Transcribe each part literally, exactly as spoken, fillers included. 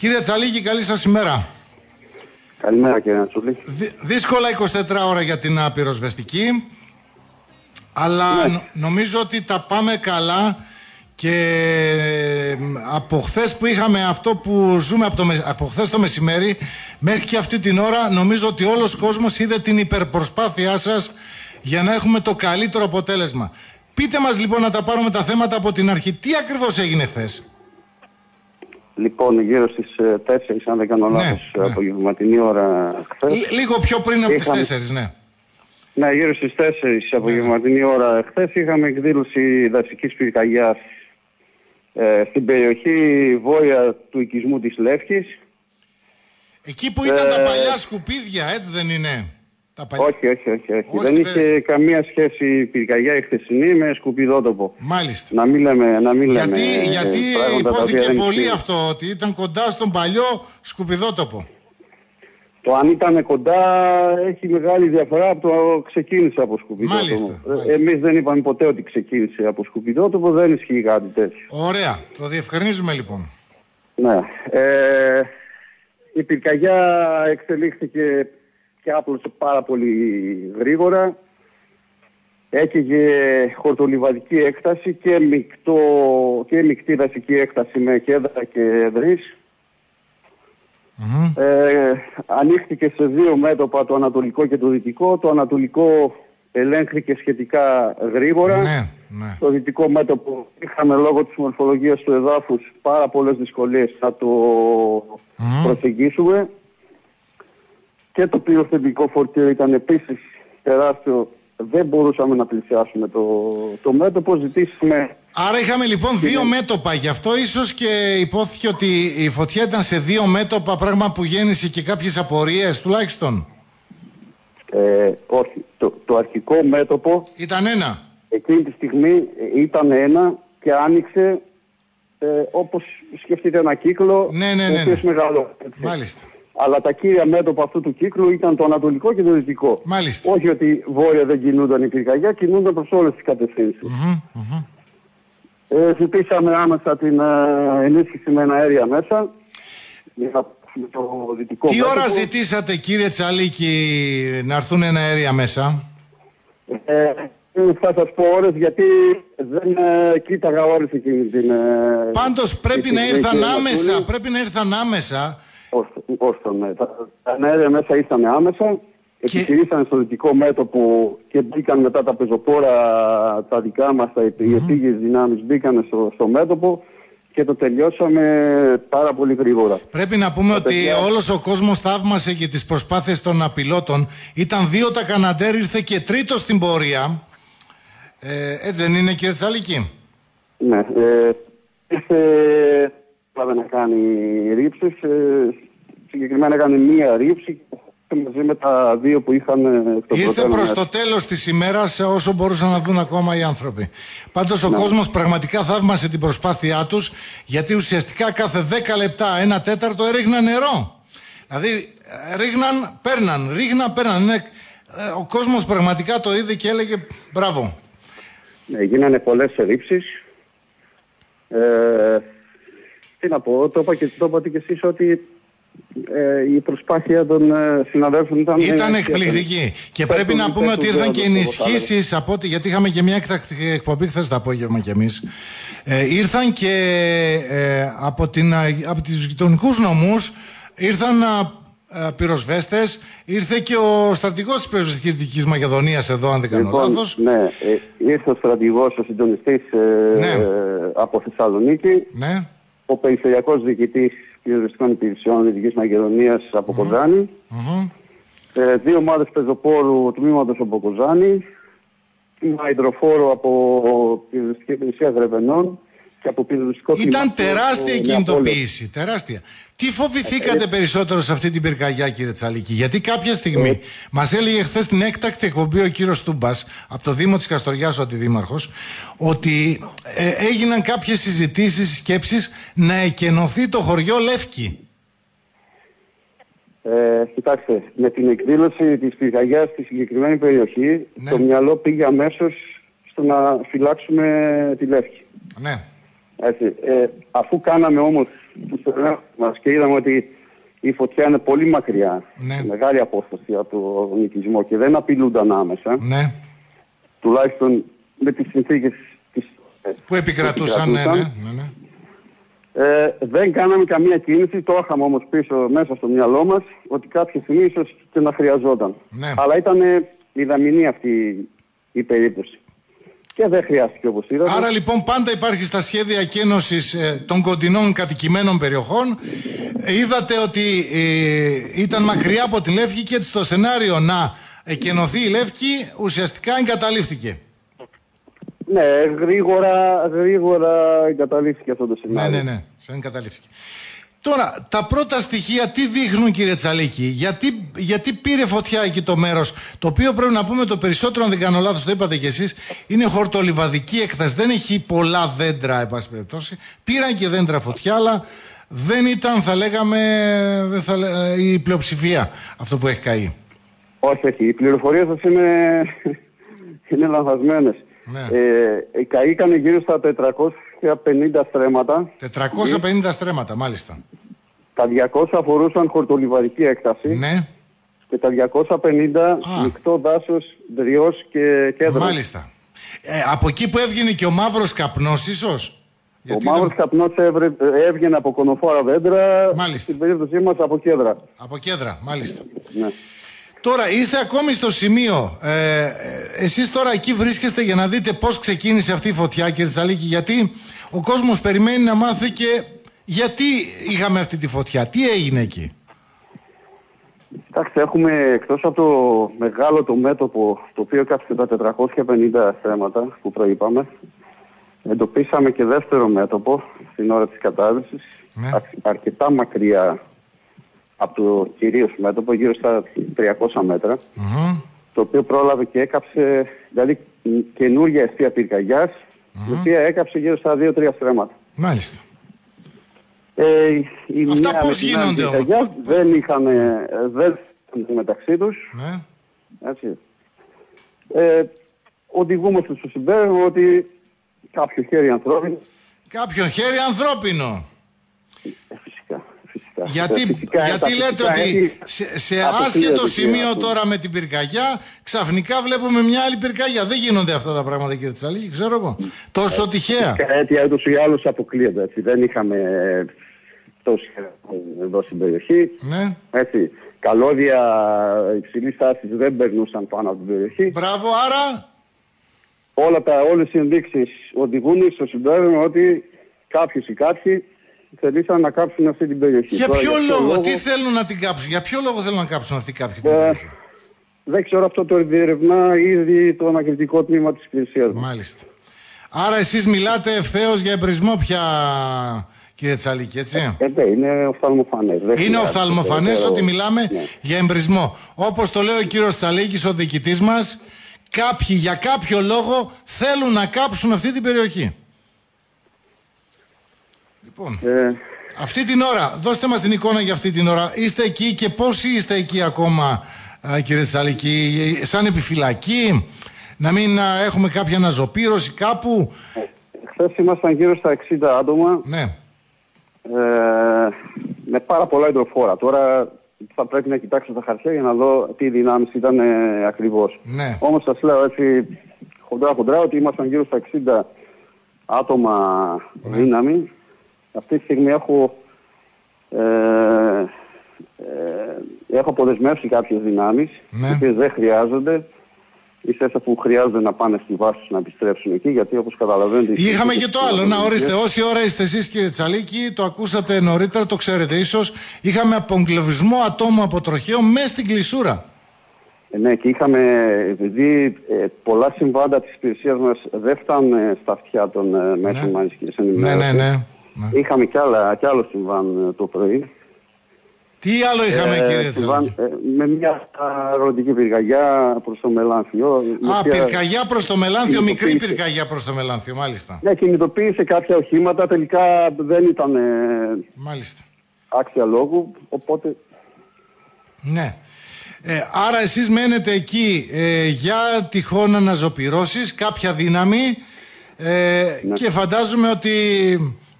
Κύριε Τσαλίκη, καλή σας ημέρα. Καλημέρα κύριε Νατσούλη. Δυ- δύσκολα εικοσιτέσσερις ώρα για την πυροσβεστική, αλλά Ναι. νο- νομίζω ότι τα πάμε καλά και από χθες που είχαμε αυτό που ζούμε από, το, με- από χθες το μεσημέρι μέχρι και αυτή την ώρα, νομίζω ότι όλος ο κόσμος είδε την υπερπροσπάθειά σας για να έχουμε το καλύτερο αποτέλεσμα. Πείτε μας λοιπόν, να τα πάρουμε τα θέματα από την αρχή. Τι ακριβώς έγινε χθες? Λοιπόν, γύρω στις ε, τέσσερις, αν δεν κάνω Ναι, λάθος, ναι. απογευματινή ώρα χθες. Λ- λίγο πιο πριν από τις Είχαμε- τέσσερις, ναι. Ναι, γύρω στις τέσσερις απογευματινή ώρα χθες είχαμε εκδήλωση δασικής πυρκαγιάς ε, στην περιοχή βόρεια του οικισμού της Λεύκης. Εκεί που ήταν Ε, τα παλιά σκουπίδια, έτσι δεν είναι? Τα παλιά... Όχι, όχι, όχι. όχι. Όχι, δεν δεν- είχε καμία σχέση η πυρκαγιά η χθεσινή με σκουπιδότοπο. Μάλιστα. Να μην λέμε, να μην Γιατί, λέμε ε, γιατί πράγματα τα οποία υπόθηκε δεν πολύ ισχύουν. αυτό, ότι ήταν κοντά στον παλιό σκουπιδότοπο. Το αν ήταν κοντά έχει μεγάλη διαφορά από το ξεκίνησε από σκουπιδότοπο. Μάλιστα, μάλιστα. Ε, Εμείς δεν είπαμε ποτέ ότι ξεκίνησε από σκουπιδότοπο, δεν ισχύει κάτι τέτοιο. Ωραία, το διευκρινίζουμε λοιπόν. Ναι. Ε, η πυρκαγιά εξελίχθηκε και άπλωσε πάρα πολύ γρήγορα. Έκαιγε χορτολιβαδική έκταση και, μικτό, και μεικτή δασική έκταση με κέντρα και δρύς. Μμμ. Ε, ανοίχθηκε σε δύο μέτωπα, το ανατολικό και το δυτικό. Το ανατολικό ελέγχθηκε σχετικά γρήγορα. Ναι, ναι. Το δυτικό μέτωπο είχαμε λόγω της μορφολογίας του εδάφους πάρα πολλές δυσκολίες να το Μμμ. προσεγγίσουμε. Και το πυροσβεστικό φορτίο ήταν επίσης τεράστιο. Δεν μπορούσαμε να πλησιάσουμε το, το μέτωπο. Ζητήσαμε... Άρα είχαμε λοιπόν δύο μέτωπα, γι' αυτό ίσως και υπόθηκε ότι η φωτιά ήταν σε δύο μέτωπα, πράγμα που γέννησε και κάποιες απορίες τουλάχιστον. Ε, όχι, το, το αρχικό μέτωπο Ήταν ένα. εκείνη τη στιγμή ε, ήταν ένα και άνοιξε ε, όπως σκεφτείτε ένα κύκλο, Ναι, ναι, ο ναι, οποίος ναι. μεγαλώνει, έτσι. Μάλιστα. Αλλά τα κύρια μέτωπα αυτού του κύκλου ήταν το ανατολικό και το δυτικό. Μάλιστα. Όχι ότι βόρεια δεν κινούνταν η πυρκαγιά, κινούνταν προς όλες τις κατευθύνσεις. Μμμ, μμμ. Ε, ζητήσαμε άμεσα την ε, ενίσχυση με ένα αέρια μέσα. Για να πούμε το δυτικό Τι ώρα μέτωπο. ζητήσατε, κύριε Τσαλίκη, να έρθουν ένα αέρια μέσα? Ε, θα σας πω ώρες γιατί δεν ε, κοίταγα ώρες εκείνη την... Ε, Πάντως πρέπει την να στιγμή, ήρθαν κύριε άμεσα, Μαρτούλη. πρέπει να ήρθαν άμεσα. Ώστε, ναι. Τα, τα αέρια μέσα ήρθαν άμεσα, Και- επιχειρήσαν στο δυτικό μέτωπο και μπήκαν μετά τα πεζοπόρα τα δικά μας, τα, mm-hmm. οι επίγειες δυνάμεις μπήκαν στο, στο μέτωπο και το τελειώσαμε πάρα πολύ γρήγορα. Πρέπει να πούμε ότι παιδιά- όλος ο κόσμος θαύμασε και τις προσπάθειες των απιλότων. Ήταν δύο τα Καναντέρ, ήρθε και τρίτο στην πορεία. Ε, έτσι δεν είναι, κύριε Τσαλίκη? Ναι, ε, ήρθε πάμε να κάνει ρήψεις, ε, συγκεκριμένα έκανε μία ρήψη μαζί με τα δύο που είχαν ε, στο Ήρθε προτέλο προς μέσα. το τέλος της ημέρας όσο μπορούσαν να δουν ακόμα οι άνθρωποι. Πάντως ο κόσμος πραγματικά θαύμασε την προσπάθειά τους, γιατί ουσιαστικά κάθε δέκα λεπτά, ένα τέταρτο έριχναν νερό. Δηλαδή ε, ρίχναν, παίρναν, ρίχναν, παίρναν. Είναι, ε, ο κόσμος πραγματικά το είδε και έλεγε μπράβο. Ναι, γίνανε πολλές ρήψεις. Ε, τι να πω, το, είπα και, το είπατε και εσείς ότι ε, η προσπάθεια των ε, συναδέλφων ήταν... Ήταν ε, εκπληκτική. Και πέτουν- πρέπει να πούμε πέτουν ότι ήρθαν δεν και το πω, ενισχύσεις από ό,τι, γιατί είχαμε και μια έκτακτη εκπομπή χθες το απόγευμα κι εμείς. Ε, ήρθαν και ε, από, την, από τους γειτονικούς νομούς, ήρθαν α, α, πυροσβέστες, ήρθε και ο στρατηγός της πυροσβεστικής Δυτικής Μακεδονίας εδώ, αν δεν κάνω Λοιπόν, λάθος. ναι, ε, ήρθε ο στρατηγός, ο συντονιστής ε, Ναι. ε, από Θεσσαλονίκη, Ναι. ο περιφερειακός διοικητής πυροσβεστικών υπηρεσιών Δυτικής Μακεδονίας από Κοζάνη, Μμμ. ε, δύο ομάδες πεζοπόρου τμήματος από Κοζάνη, τμήμα υδροφόρο από πυροσβεστική υπηρεσία Γρεβενών και από πυροσβεστικό Ήταν τμήμα τεράστια η του Νεαπόλεως. κινητοποίηση. Τεράστια. Τι φοβηθήκατε περισσότερο σε αυτή την πυρκαγιά, κύριε Τσαλίκη? Γιατί κάποια στιγμή μας έλεγε χθες στην έκτακτη εκπομπή ο κύριος Τούμπας από το Δήμο της Καστοριάς, ο αντιδήμαρχος, ότι ε, έγιναν κάποιες συζητήσεις, σκέψεις να εκενωθεί το χωριό Λεύκη. Ε, κοιτάξτε, με την εκδήλωση της πυρκαγιάς στη συγκεκριμένη περιοχή, Ναι. το μυαλό πήγε αμέσως στο να φυλάξουμε τη Λεύκη. Ναι. Έτσι, ε, αφού κάναμε όμως μας και είδαμε ότι η φωτιά είναι πολύ μακριά, ναι. μεγάλη απόσταση από το νοικισμό και δεν απειλούνταν άμεσα. Ναι. Τουλάχιστον με τις συνθήκες της, που επικρατούσαν. Ναι, ναι, ναι. Ε, δεν κάναμε καμία κίνηση, το είχαμε όμως πίσω μέσα στο μυαλό μας ότι κάποια στιγμή ίσως και να χρειαζόταν. Ναι. Αλλά ήταν μηδαμινή αυτή η περίπτωση. Και δεν χρειάστηκε όπως είδατε. Άρα λοιπόν πάντα υπάρχει στα σχέδια κένωσης ε, των κοντινών κατοικημένων περιοχών. Ε, είδατε ότι ε, ήταν μακριά από τη Λεύκη και έτσι το σενάριο να εκενωθεί η Λεύκη ουσιαστικά εγκαταλείφθηκε. Ναι, γρήγορα, γρήγορα εγκαταλείφθηκε αυτό το σενάριο. Ναι, ναι, ναι, σε εγκαταλείφθηκε. Τώρα, τα πρώτα στοιχεία τι δείχνουν, κύριε Τσαλίκη? Γιατί, γιατί πήρε φωτιά εκεί το μέρος, το οποίο πρέπει να πούμε το περισσότερο, αν δεν κάνω λάθος, το είπατε κι εσείς, είναι χορτολιβαδική έκταση. Δεν έχει πολλά δέντρα, εν πάση περιπτώσει. Πήραν και δέντρα φωτιά, αλλά δεν ήταν, θα λέγαμε, δεν θα, η πλειοψηφία αυτό που έχει καεί. Όχι, όχι. Οι πληροφορίες σας είναι, είναι λανθασμένες. Ναι. Ε, καήκανε γύρω στα τετρακόσια πενήντα στρέμματα. τετρακόσια πενήντα στρέμματα, μάλιστα. Τα διακόσια αφορούσαν χορτολιβαδική έκταση. Ναι. Και τα διακόσια πενήντα μεικτό δάσος, δριός και κέντρο. Μάλιστα. Ε, από εκεί που έβγαινε και ο μαύρος καπνός ίσως. Ο Γιατί μαύρος δεν... καπνός έβγαινε από κονοφόρα δέντρα. Μάλιστα. Στην περίπτωση μας από κέντρα. Από κέντρα, μάλιστα. Ναι. Τώρα είστε ακόμη στο σημείο, ε, εσείς τώρα εκεί βρίσκεστε για να δείτε πώς ξεκίνησε αυτή η φωτιά, κύριε Τσαλίκη, γιατί ο κόσμος περιμένει να μάθει και γιατί είχαμε αυτή τη φωτιά, τι έγινε εκεί? Κοιτάξτε, έχουμε εκτός από το μεγάλο το μέτωπο, το οποίο έκαψε τα τετρακόσια πενήντα στρέμματα που προείπαμε, εντοπίσαμε και δεύτερο μέτωπο στην ώρα της κατάδυσης, ναι. αρκετά μακριά από το κυρίως μέτωπο, γύρω στα τριακόσια μέτρα, mm-hmm. το οποίο πρόλαβε και έκαψε, δηλαδή καινούργια αιστεία πυρκαγιάς, mm-hmm. η οποία έκαψε γύρω στα δύο τρία στρέμματα. Μάλιστα. Ε, η Αυτά πώς γίνονται όμως? Δεν είχαν, δεν είχαν μεταξύ τους. Ναι. Έτσι. Ε, οδηγούμαστε στο συμπέρασμα ότι κάποιο χέρι ανθρώπινο. Κάποιο χέρι ανθρώπινο. Ε, φυσικά. Γιατί, φυσικά, γιατί λέτε φυσικά, ότι έχει... σε, σε άσχετο σημείο αυτό. Τώρα με την πυρκαγιά ξαφνικά βλέπουμε μια άλλη πυρκαγιά. Δεν γίνονται αυτά τα πράγματα, κύριε Τσαλίκη, ξέρω εγώ. Τόσο ε, τυχαία. Η αίτια ούτως ή άλλως αποκλείεται. Έτσι. Δεν είχαμε τόση εδώ στην περιοχή. Ναι. Έτσι. Καλώδια υψηλής τάσης δεν περνούσαν πάνω από την περιοχή. Μπράβο, άρα. Όλα τα, όλες οι ενδείξεις οδηγούν στο συμπέρασμα ότι κάποιος ή κάποιοι θελήσαν να κάψουν αυτή την περιοχή. Για ποιο λόγο, λόγο, τι θέλουν να την κάψουν, για ποιο λόγο θέλουν να κάψουν αυτή κάποιοι την περιοχή? Δεν ξέρω, αυτό το διερευνά ήδη το ανακριτικό τμήμα της υπηρεσίας. Μάλιστα. Άρα εσείς μιλάτε ευθέως για εμπρισμό πια, κύριε Τσαλίκη, έτσι? Ε, ε, είναι οφθαλμοφανές. Είναι οφθαλμοφανές ότι μιλάμε ναι. για εμπρισμό. Όπως το λέει ο κύριος Τσαλίκης, ο διοικητής μας, κάποιοι για κάποιο λόγο θέλουν να κάψουν αυτή την περιοχή. Λοιπόν, ε... αυτή την ώρα, δώστε μας την εικόνα για αυτή την ώρα. Είστε εκεί και πόσοι είστε εκεί ακόμα, α, κύριε Τσαλίκη, σαν επιφυλακή, να μην α, έχουμε κάποια αναζωπήρωση κάπου? Ε, χθες ήμασταν γύρω στα εξήντα άτομα. Ναι. Ε, με πάρα πολλά υδροφόρα. Τώρα θα πρέπει να κοιτάξω τα χαρτιά για να δω τι δυνάμεις ήταν ε, ακριβώς. Ναι. Όμως σας λέω έτσι χοντρά χοντρά ότι ήμασταν γύρω στα εξήντα άτομα ναι. δύναμη. Αυτή τη στιγμή έχω, ε, ε, έχω αποδεσμεύσει κάποιες δυνάμεις, ναι. οι οποίες δεν χρειάζονται, ίσα που χρειάζονται να πάνε στη βάση τους να επιστρέψουν εκεί, γιατί όπως καταλαβαίνετε... Είχαμε και το άλλο, να ορίστε, όση ώρα είστε εσείς, κύριε Τσαλίκη, το ακούσατε νωρίτερα, το ξέρετε ίσως, είχαμε απογκλωβισμό ατόμου από τροχαίο μέσα στην κλεισούρα. Ε, ναι, και είχαμε, επειδή ε, πολλά συμβάντα της υπηρεσίας μας δεν φτάνουν στα αυτιά των ε, μέσων ναι. μαζικής ενημέρωσης. Ναι, ναι, ναι. Ναι. Είχαμε κι, άλλα, κι άλλο συμβάν το πρωί. Τι άλλο είχαμε, ε, κύριε Τσαλίκη? Ε, με μια ροδική πυρκαγιά προς το Μελάνθιο. Α, πυρκαγιά προς το Μελάνθιο, μικρή πυρκαγιά προς το Μελάνθιο, μάλιστα. Ναι, κινητοποίησε κάποια οχήματα, τελικά δεν ήταν ε, μάλιστα. άξια λόγου, οπότε... Ναι. Ε, άρα εσείς μένετε εκεί ε, για τυχόν αναζωπυρώσεις, κάποια δύναμη ε, ναι. και φαντάζομαι ότι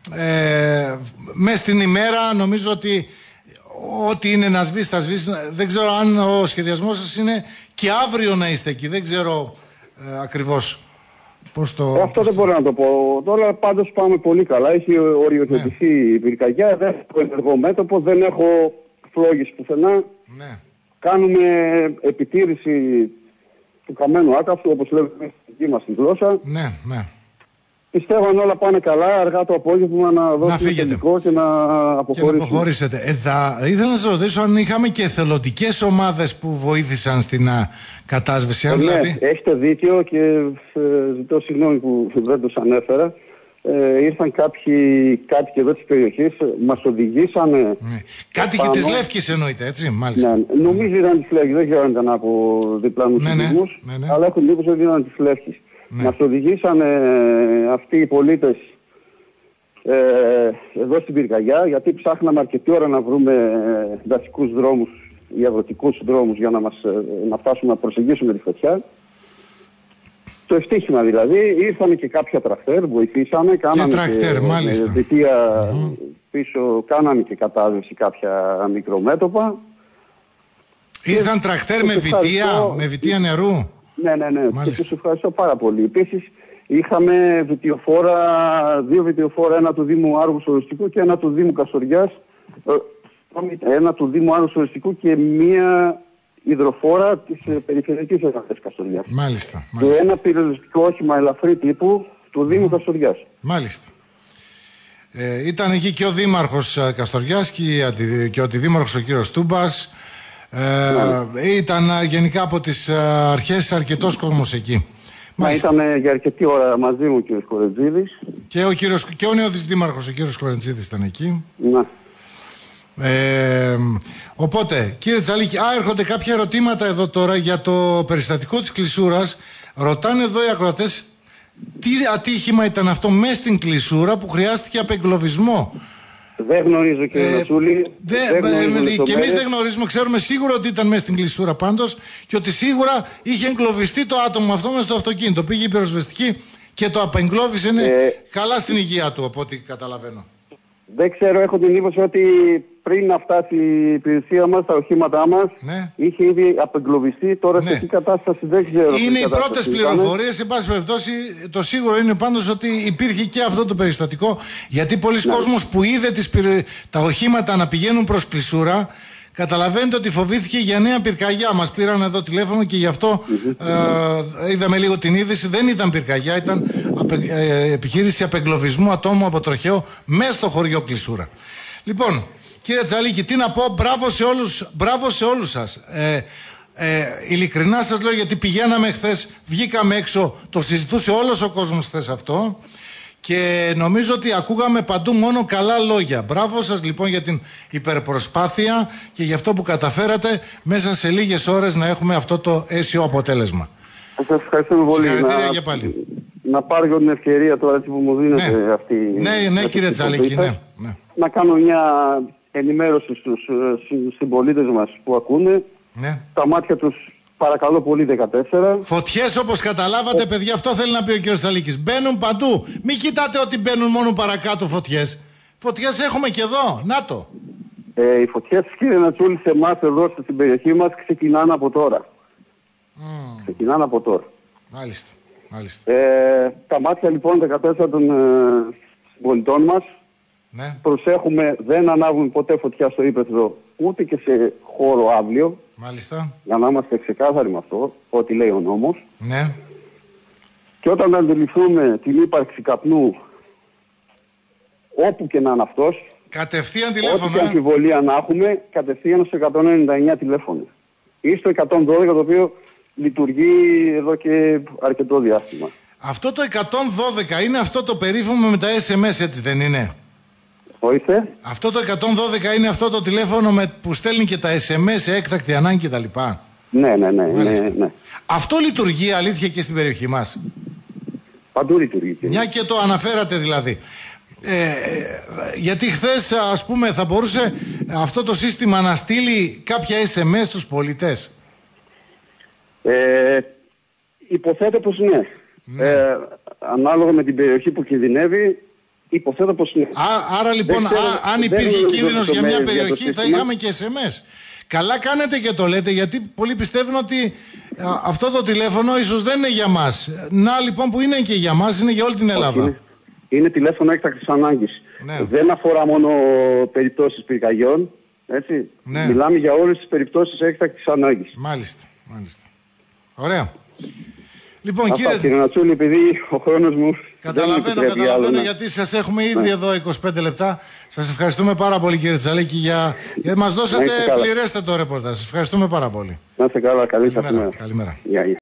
ε, μες στην ημέρα νομίζω ότι ό,τι είναι να σβήσει θα σβήσει. Δεν ξέρω αν ο σχεδιασμός σας είναι και αύριο να είστε εκεί. Δεν ξέρω ε, ακριβώς πώς το... Ε, αυτό πώς δεν το... μπορώ να το πω. Τώρα πάντως πάμε πολύ καλά. Έχει οριοθετηθεί ναι. η πυρκαγιά, δεν έχω ενεργό μέτωπο, δεν έχω φλόγες πουθενά. Ναι. Κάνουμε επιτήρηση του καμένου άκαυτου, όπως λέμε στη δική μας τη γλώσσα. Ναι, ναι. Πιστεύω αν όλα πάνε καλά, αργά το απόγευμα να δώσουμε τελικό και να αποχωρήσουμε. Και να αποχωρήσετε. Ε, θα ήθελα να σας ρωτήσω αν είχαμε και εθελοντικές ομάδες που βοήθησαν στην α, κατάσβεση. Ε, δηλαδή... Ναι, έχετε δίκιο και ε, ζητώ συγγνώμη που δεν τους ανέφερα. Ε, ήρθαν κάποιοι κάτοικοι εδώ της περιοχής, μας οδηγήσανε... Ναι. Κάτοικοι της Λεύκης εννοείται, έτσι, μάλιστα. Ναι, νομίζω ήταν της Λεύκης, δεν ξέρω αν ήταν από διπλανούς ναι, ναι, ναι, ναι. αλλά έχω εντύπωση ότι ήταν της Λεύκης. Ναι. Μας οδηγήσανε αυτοί οι πολίτες ε, εδώ στην πυρκαγιά, γιατί ψάχναμε αρκετή ώρα να βρούμε δασικούς δρόμους ή αγροτικούς δρόμους για να, μας, να φτάσουμε να προσεγγίσουμε τη φωτιά. Το ευτύχημα δηλαδή, ήρθαν και κάποια τρακτέρ, βοηθήσαμε, κάναμε και, τρακτέρ, και μάλιστα. δυτία Mm-hmm. πίσω, κάναμε και κατάσβεση κάποια μικρομέτωπα. Ήρθαν τρακτέρ με βιτία, με βιτία νερού. Ναι, ναι, ναι. Μάλιστα. Και τους ευχαριστώ πάρα πολύ. Επίσης, είχαμε βιτιοφόρα, δύο βιτιοφόρα, ένα του Δήμου Άργους Οριστικού και ένα του Δήμου Καστοριάς. Ένα του Δήμου Άργους Οριστικού και μία υδροφόρα της Περιφερειακής Ενότητας Καστοριάς. Μάλιστα, μάλιστα. Και ένα πυροσβεστικό όχημα ελαφρύ τύπου του Δήμου mm. Καστοριάς. Μάλιστα. Ε, ήταν εκεί και ο Δήμαρχος Καστοριάς και, και ο Αντιδήμαρχος ο κύριος Τούμπας. Ε, ήταν γενικά από τις αρχές αρκετός κόσμος εκεί. Μα ήταν για αρκετή ώρα μαζί μου ο κύριος Κορεντζίδης. Και ο, κύριος, και ο νέος δήμαρχος ο κύριος Κορεντζίδης ήταν εκεί. Να. Ε, οπότε κύριε Τσαλίκη, α, έρχονται κάποια ερωτήματα εδώ τώρα για το περιστατικό της κλεισούρας. Ρωτάνε εδώ οι ακροατές τι ατύχημα ήταν αυτό μέσα στην κλεισούρα που χρειάστηκε απεγκλωβισμό. Δεν γνωρίζω κύριε ε, Νασούλη. Δε, ε, και εμείς δεν γνωρίζουμε, ξέρουμε σίγουρα ότι ήταν μέσα στην κλεισούρα πάντως και ότι σίγουρα είχε εγκλωβιστεί το άτομο αυτό μέσα στο αυτοκίνητο. Πήγε η πυροσβεστική και το απεγκλώβησε, είναι ε, καλά στην υγεία του από ό,τι καταλαβαίνω. Δεν ξέρω, έχω την εντύπωση ότι πριν να φτάσει η υπηρεσία μας, τα οχήματά μας, ναι. είχε ήδη απεγκλωβιστεί. Τώρα ναι. σε τι κατάσταση δεν ξέρω. Είναι οι πρώτες πληροφορίες. Σε πάση περιπτώσει, το σίγουρο είναι πάντως ότι υπήρχε και αυτό το περιστατικό. Γιατί πολλοί ναι. κόσμος που είδε τις πυρ... τα οχήματα να πηγαίνουν προς κλεισούρα, καταλαβαίνετε ότι φοβήθηκε για νέα πυρκαγιά. Μας πήραν εδώ τηλέφωνο και γι' αυτό ε, είδαμε λίγο την είδηση. Δεν ήταν πυρκαγιά, ήταν απε, ε, επιχείρηση απεγκλωβισμού ατόμου από τροχαίο μέσα στο χωριό Κλεισούρα. Λοιπόν, κύριε Τσαλίκη, τι να πω, μπράβο σε όλους, μπράβο σε όλους σας. Ε, ε, ειλικρινά σας λέω, γιατί πηγαίναμε χθες, βγήκαμε έξω, το συζητούσε όλος ο κόσμος χθες αυτό. Και νομίζω ότι ακούγαμε παντού μόνο καλά λόγια. Μπράβο σας λοιπόν για την υπερπροσπάθεια και για αυτό που καταφέρατε μέσα σε λίγες ώρες να έχουμε αυτό το αίσιο αποτέλεσμα. Σας ευχαριστούμε πολύ. Συγχαρητήρια και πάλι. Να πάρω για την ευκαιρία τώρα που μου δίνετε ναι. αυτή. Ναι, ναι κύριε Τσαλίκη, ναι, ναι. Να κάνω μια ενημέρωση στους συμπολίτες μας που ακούνε. Ναι. Τα μάτια τους παρακαλώ πολύ δεκατέσσερα. Φωτιές όπως καταλάβατε, παιδιά, αυτό θέλει να πει ο κ. Τσαλίκης. Μπαίνουν παντού. Μην κοιτάτε ότι μπαίνουν μόνο παρακάτω φωτιές. Φωτιές έχουμε και εδώ. Να το. Ε, οι φωτιές, κύριε Νατσούλη, σε εμάς εδώ στην περιοχή μας ξεκινάνε από τώρα. Mm. Ξεκινάνε από τώρα. Μάλιστα. Μάλιστα. Ε, τα μάτια λοιπόν δεκατέσσερα των ε, συμπολιτών μας. Ναι. Προσέχουμε, δεν ανάβουμε ποτέ φωτιά στο ύπαιθρο, ούτε και σε χώρο αύλιο. Μάλιστα. Για να είμαστε ξεκάθαροι με αυτό, ό,τι λέει ο νόμος. Ναι. Και όταν αντιληφθούμε την ύπαρξη καπνού, όπου και να είναι αυτός, κατευθείαν τηλέφωνο. Ό,τι αμφιβολία να έχουμε, κατευθείαν στο εκατόν ενενήντα εννιά τηλέφωνο. Ή στο εκατόν δώδεκα, το οποίο λειτουργεί εδώ και αρκετό διάστημα. Αυτό το εκατόν δώδεκα είναι αυτό το περίφημο με τα ες εμ ες, έτσι δεν είναι? Ορίστε. Αυτό το εκατόν δώδεκα είναι αυτό το τηλέφωνο με, που στέλνει και τα ες εμ ες σε έκτακτη ανάγκη κτλ. Ναι, ναι, ναι, ναι, ναι. Αυτό λειτουργεί αλήθεια και στην περιοχή μας? Παντού λειτουργεί. Μια και το αναφέρατε δηλαδή. Ε, γιατί χθες, ας πούμε, θα μπορούσε αυτό το σύστημα να στείλει κάποια ες εμ ες στους πολίτες? Ε, υποθέτω πως ναι. ναι. Ε, ανάλογα με την περιοχή που κινδυνεύει, Υποθέτω πως είναι. Α, άρα λοιπόν, ξέρω, α, αν υπήρχε κίνδυνος για μια περιοχή, θα είχαμε και ες εμ ες. Καλά κάνετε και το λέτε, γιατί πολλοί πιστεύουν ότι α, αυτό το τηλέφωνο ίσως δεν είναι για μας. Να λοιπόν που είναι και για μας, είναι για όλη την Ελλάδα. Όχι, είναι, είναι τηλέφωνο έκτακτης ανάγκης. Ναι. Δεν αφορά μόνο περιπτώσεις πυρκαγιών. Έτσι. Ναι. Μιλάμε για όλες τις περιπτώσεις έκτακτης ανάγκης. Μάλιστα, μάλιστα. Ωραία. Λοιπόν, Αυτά, κύριε... κύριε Νατσούλη, επειδή ο χρόνος μου. Καταλαβαίνω, δεν καταλαβαίνω άλλο, γιατί σας έχουμε ήδη ναι. εδώ είκοσι πέντε λεπτά. Σας ευχαριστούμε πάρα πολύ, κύριε Τσαλίκη, για... γιατί μας δώσατε πληρέστατο ρεπορτάζ. Σας ευχαριστούμε πάρα πολύ. Να είστε καλά, καλή σας Καλημέρα. μέρα. Καλημέρα. Yeah, yeah.